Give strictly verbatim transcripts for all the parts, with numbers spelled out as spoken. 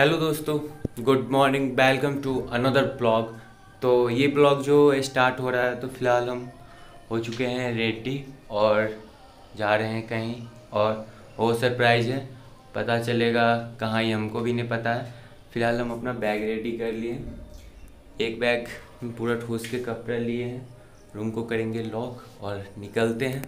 Hello दोस्तों, good morning, welcome to another blog. तो ये ब्लॉग जो स्टार्ट हो रहा है तो फ़िलहाल हम हो चुके हैं रेडी और जा रहे हैं कहीं और वो सरप्राइज़ है, पता चलेगा कहाँ, ये हमको भी नहीं पता है। फ़िलहाल हम अपना बैग रेडी कर लिए, एक बैग में पूरा ठूस के कपड़े लिए हैं, रूम को करेंगे लॉक और निकलते हैं।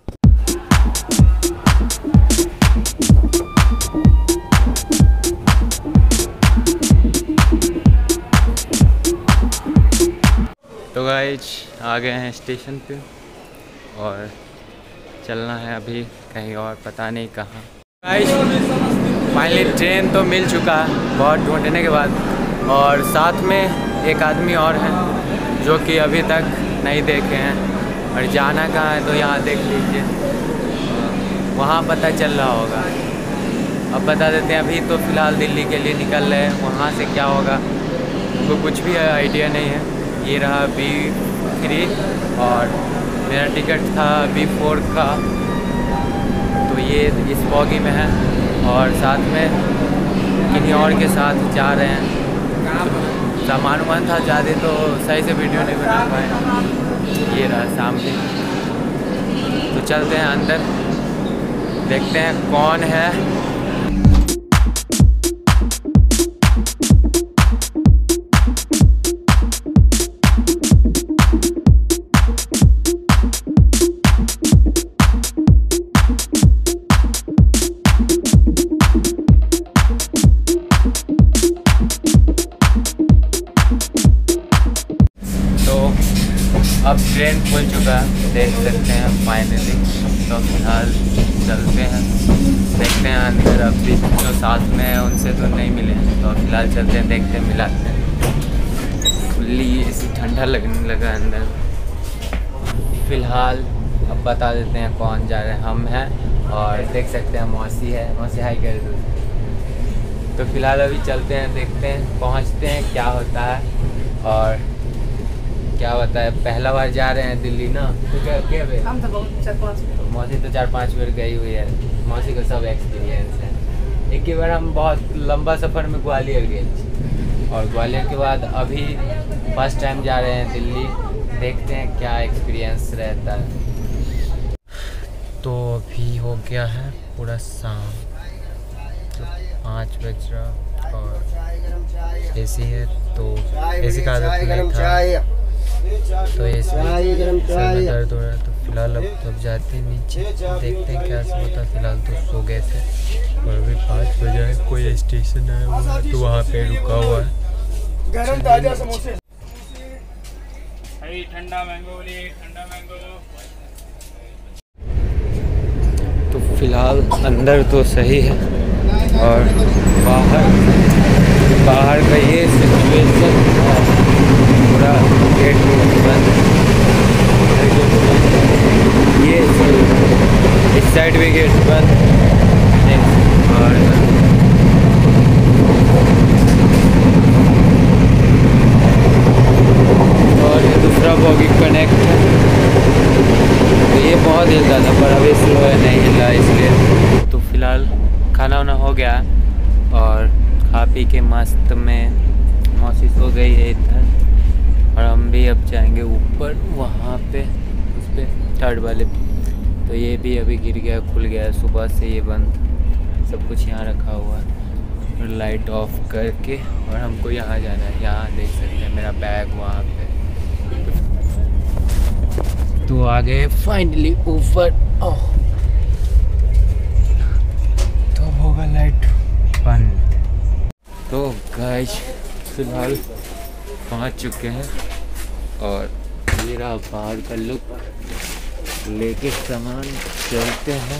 तो गाइज आ गए हैं स्टेशन पे और चलना है अभी कहीं और, पता नहीं कहाँ। गाइज फाइनली ट्रेन तो मिल चुका है बहुत ढूंढने के बाद, और साथ में एक आदमी और है जो कि अभी तक नहीं देखे हैं और जाना कहाँ है तो यहाँ देख लीजिए, वहाँ पता चल रहा होगा। अब बता देते हैं, अभी तो फ़िलहाल दिल्ली के लिए निकल रहे हैं, वहाँ से क्या होगा तो कुछ भी आइडिया नहीं है। ये रहा बी थ्री और मेरा टिकट था बी फोर का, तो ये इस बॉगी में है और साथ में किन्हीं और के साथ जा रहे हैं। सामान वामान था ज़्यादा तो सही से वीडियो नहीं बना पाए। ये रहा सामने, तो चलते हैं अंदर, देखते हैं कौन है। अब ट्रेन खुल चुका है, देख सकते हैं फाइनली। तो फिलहाल चलते हैं, देखते हैं अंदर। अभी जो साथ में है उनसे तो नहीं मिले हैं, तो फिलहाल चलते हैं, देखते हैं, मिलाते हैं। फुल्ली ऐसी ठंडा लगने लगा अंदर। फिलहाल अब बता देते हैं कौन जा रहे हैं। हम हैं और देख सकते हैं मौसी है, मौसी हाई कर दो। तो फिलहाल अभी चलते हैं, देखते हैं, पहुँचते हैं क्या होता है और क्या होता है। पहला बार जा रहे हैं दिल्ली ना, तो क्या क्या हम तो बहुत चार पाँच मौसी तो चार पाँच बार गई हुई है, मौसी का सब एक्सपीरियंस है। एक ही बार हम बहुत लंबा सफ़र में ग्वालियर गए और ग्वालियर के बाद अभी फर्स्ट टाइम जा रहे हैं दिल्ली, देखते हैं क्या एक्सपीरियंस रहता है। तो अभी हो गया है पूरा शाम, तो पाँच बज रहा और एसी है, तो एसी का आदत नहीं था तो ऐसे सर में दर्द हो रहा है। तो फिलहाल अब तब जाते हैं नीचे, देखते हैं क्या सब होता है। फिलहाल तो सो गए थे और अभी पाँच बजे है, कोई स्टेशन है वहाँ, तो वहाँ पे रुका हुआ है। गरम ताजा समोसे, ठंडा मैंगो, ठंडा मैंगो। तो फिलहाल अंदर तो सही है और बाहर बाहर का ये सिचुएशन पूरा गेट बंद, ये इस साइड भी गेट बंद और और ये दूसरा बॉगी कनेक्ट है, तो ये बहुत हिल रहा था पर अभी स्लो है, नहीं हिल रहा इसलिए। तो फिलहाल खाना वाना हो गया और खा पी के मस्त में मौसी सो गई है इधर, और हम भी अब जाएंगे ऊपर वहाँ पे, उस पर थर्ड वाले पे। तो ये भी अभी गिर गया, खुल गया है सुबह से, ये बंद, सब कुछ यहाँ रखा हुआ है और लाइट ऑफ करके, और हमको यहाँ जाना है। यहाँ देख सकते हैं मेरा बैग वहाँ पे। तो आ गए फाइनली ऊपर। तो होगा लाइट बंद। तो गाइस फिलहाल पहुंच चुके हैं और मेरा बाहर का लुक लेके सामान चलते हैं।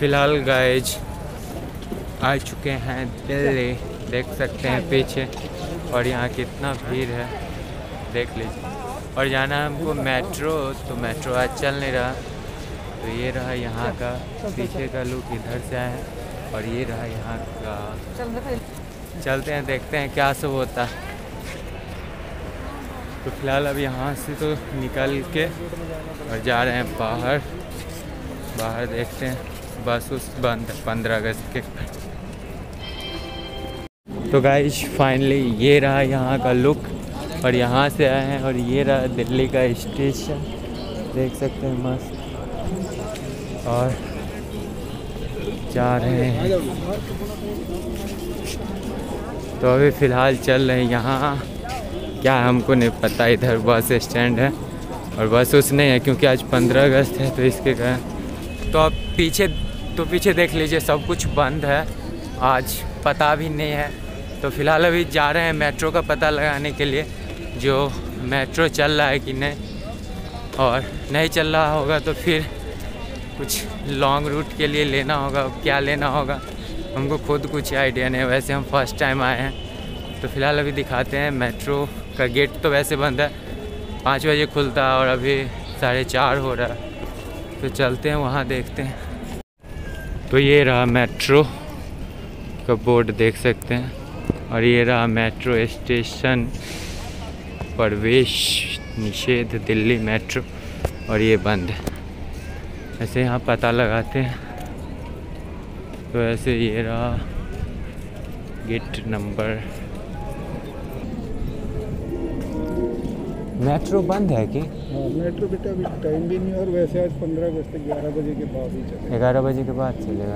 फ़िलहाल गाइज आ चुके हैं दिल्ली, देख सकते हैं पीछे, और यहाँ कितना भीड़ है देख लीजिए। और जाना है हमको मेट्रो, तो मेट्रो आज चल नहीं रहा, तो ये रहा यहाँ का पीछे का लुक, इधर से आए हैं और ये रहा यहाँ का। चलते हैं देखते हैं क्या सब होता है। तो फिलहाल अब यहाँ से तो निकल के और जा रहे हैं बाहर। बाहर देखते हैं बस उस बंद है पंद्रह अगस्त के। तो गाइस फाइनली ये रहा यहाँ का लुक, और यहाँ से आए हैं और ये रहा दिल्ली का स्टेशन, देख सकते हैं मस्त। और जा रहे हैं, तो अभी फ़िलहाल चल रहे हैं यहाँ, क्या हमको नहीं पता। इधर बस स्टैंड है और बस उस नहीं है क्योंकि आज पंद्रह अगस्त है, तो इसके कारण। तो अब पीछे तो पीछे देख लीजिए सब कुछ बंद है, आज पता भी नहीं है। तो फ़िलहाल अभी जा रहे हैं मेट्रो का पता लगाने के लिए, जो मेट्रो चल रहा है कि नहीं, और नहीं चल रहा होगा तो फिर कुछ लॉन्ग रूट के लिए लेना होगा। क्या लेना होगा हमको खुद कुछ आइडिया नहीं, वैसे हम फर्स्ट टाइम आए हैं। तो फ़िलहाल अभी दिखाते हैं, मेट्रो का गेट तो वैसे बंद है, पाँच बजे खुलता है और अभी साढ़े चार हो रहा है। तो चलते हैं वहाँ देखते हैं। तो ये रहा मेट्रो का बोर्ड देख सकते हैं, और ये रहा मेट्रो स्टेशन, प्रवेश निषेध दिल्ली मेट्रो, और ये बंद है। ऐसे यहाँ पता लगाते हैं, तो ऐसे ये रहा गेट नंबर। मेट्रो बंद है कि? हाँ मेट्रो बेटा अभी टाइम भी नहीं, और वैसे आज पंद्रह अगस्त तक ग्यारह बजे के बाद ही चलेगा। ग्यारह बजे के बाद चलेगा।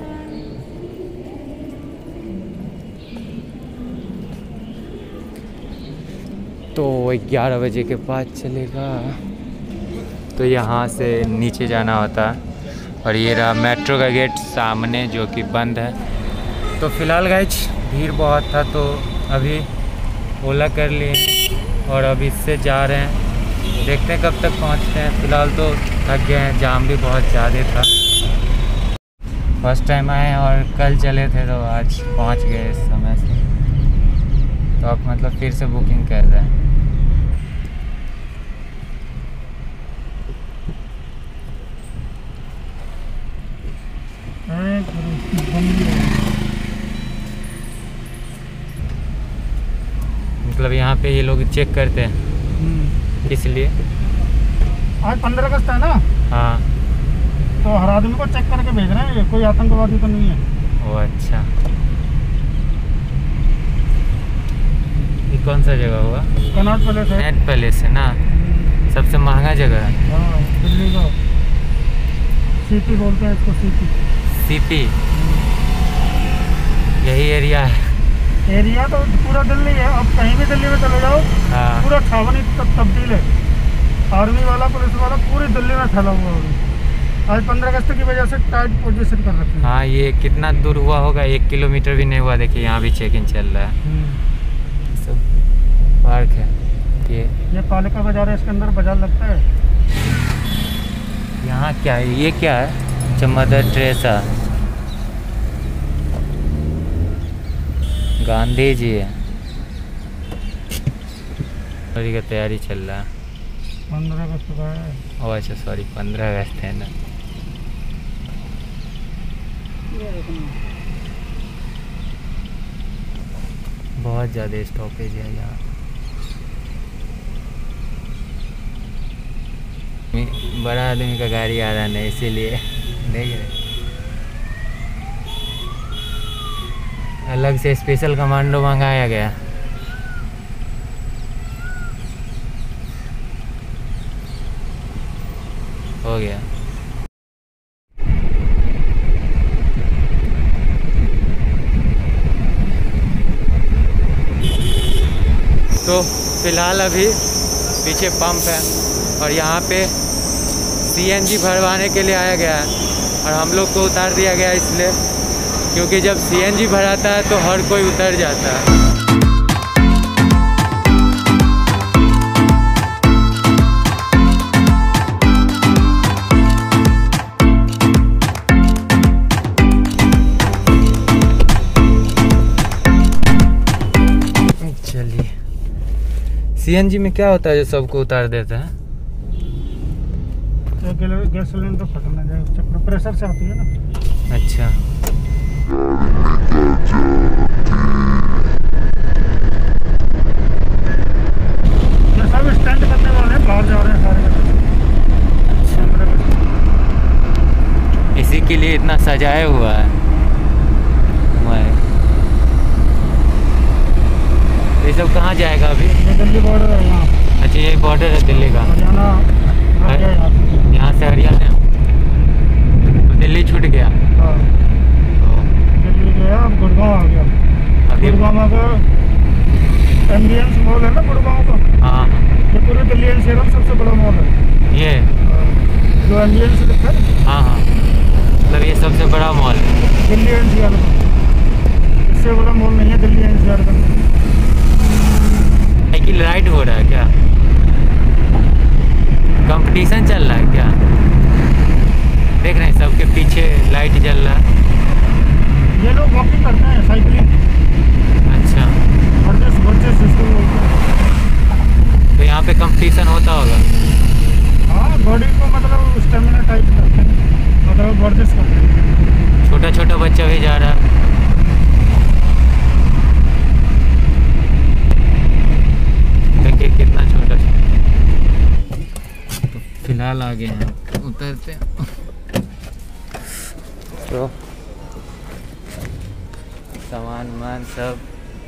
तो ग्यारह बजे के बाद चलेगा, तो यहाँ से नीचे जाना होता है। और ये रहा मेट्रो का गेट सामने जो कि बंद है। तो फ़िलहाल गाइज भीड़ बहुत था, तो अभी ओला कर लिए और अब इससे जा रहे हैं, देखते हैं कब तक पहुँचते हैं। फ़िलहाल तो थक गए हैं, जाम भी बहुत ज़्यादा था। फर्स्ट टाइम आए और कल चले थे, तो आज पहुँच गए इस समय से। तो अब मतलब फिर से बुकिंग कर रहे हैं। मतलब यहाँ पे ये लोग चेक करते हैं, इसलिए आज पंद्रह अगस्त है ना। हाँ, तो हर आदमी को चेक करके भेज रहे हैं, कोई आतंकवादी तो नहीं है। ओ अच्छा, ये कौन सा जगह हुआ? कनॉट पैलेस है। कनॉट पैलेस है ना, सबसे महंगा जगह है। हाँ दिल्ली का सीपी बोलते हैं इसको, सीपी सीपी यही एरिया है। एरिया तो पूरा दिल्ली है, अब कहीं भी दिल्ली में चले जाओ। हाँ। पूरा छावनी तब तब्दील है, आर्मी वाला पुलिस वाला पूरी दिल्ली में फैला हुआ है। आज पंद्रह अगस्त की वजह से टाइट पोजीशन कर रखी है। हाँ, ये कितना दूर हुआ होगा? एक किलोमीटर भी नहीं हुआ। देखिए यहाँ भी चेक इन चल रहा है। सब पार्क है। ये ये पालिका बाजार है, इसके अंदर बाजार लगता है। यहाँ क्या है? ये क्या है? अच्छा, मदर टेरेसा, गांधी जी है। होली का तैयारी चल रहा है। पंद्रह अगस्त का है। ओह अच्छा, सॉरी पंद्रह अगस्त है ना। बहुत ज़्यादा स्टॉपेज है यहाँ। बड़ा आदमी का गाड़ी आ रहा नहीं, इसीलिए देख रहे। अलग से स्पेशल कमांडो मंगाया गया। हो गया। तो फिलहाल अभी पीछे पंप है और यहाँ पे सीएनजी भरवाने के लिए आया गया है, और हम लोग को उतार दिया गया इसलिए क्योंकि जब सीएनजी भराता है तो हर कोई उतर जाता है। सीएनजी में क्या होता है जो सबको उतार देता है? गैस सिलेंडर तो फटना जाए, उस चक्कर प्रेशर से आती है ना। अच्छा। ये सब स्टैंड करने वाले हैं, बाहर जा रहे हैं सारे। अच्छा, इसी के लिए इतना सजाया हुआ है हमारे। ये सब कहाँ जाएगा अभी? ये दिल्ली बॉर्डर है यहाँ। अच्छा, ये बॉर्डर है दिल्ली का। हरियाणा यहाँ से हरियाणा तो दिल्ली छूट गया। हाँ, दिल्ली गया, अब गुड़गांव आ गया। अभी गुड़गांव का एमबीएंस मॉल है ना गुड़गांव का। हाँ, ये पूरे दिल्ली एनसीआर में सबसे बड़ा मॉल है ये जो एमबीएंस लिखा है। हाँ हाँ, मतलब ये सबसे बड़ा मॉल है दिल्ली एनसीआर का। इससे बड़ा मॉल नहीं है दिल्ली एनसीआर का। साइकिल राइड हो रहा है क्या? कंपटीशन चल रहा है क्या? देख रहे हैं सबके पीछे लाइट जल रहा है। ये लोग वॉकिंग करते हैं, साइकिलिंग। अच्छा, वर्जिश वर्जिश जिसको बोलते हैं। तो यहाँ पे कंपटीशन होता होगा। हाँ, बॉडी को मतलब स्टेमिना टाइप करते हैं, मतलब वर्जिश करते हैं। छोटा छोटा बच्चा भी जा रहा है। देखिए कितना छोटा छोटा। तो फिलहाल आ गए हैं, उतरते हैं। तो सामान वामान सब।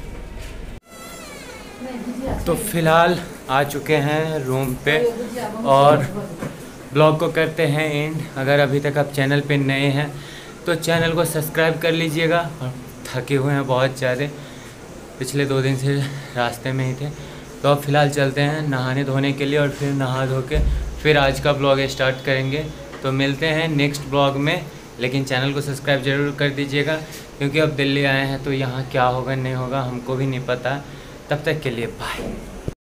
तो फिलहाल आ चुके हैं रूम पे और ब्लॉग को करते हैं एंड। अगर अभी तक आप चैनल पे नए हैं तो चैनल को सब्सक्राइब कर लीजिएगा। और थके हुए हैं बहुत ज़्यादा, पिछले दो दिन से रास्ते में ही थे। तो अब फ़िलहाल चलते हैं नहाने धोने के लिए और फिर नहा धो के फिर आज का ब्लॉग स्टार्ट करेंगे। तो मिलते हैं नेक्स्ट ब्लॉग में, लेकिन चैनल को सब्सक्राइब ज़रूर कर दीजिएगा क्योंकि अब दिल्ली आए हैं तो यहाँ क्या होगा नहीं होगा हमको भी नहीं पता। तब तक के लिए बाय।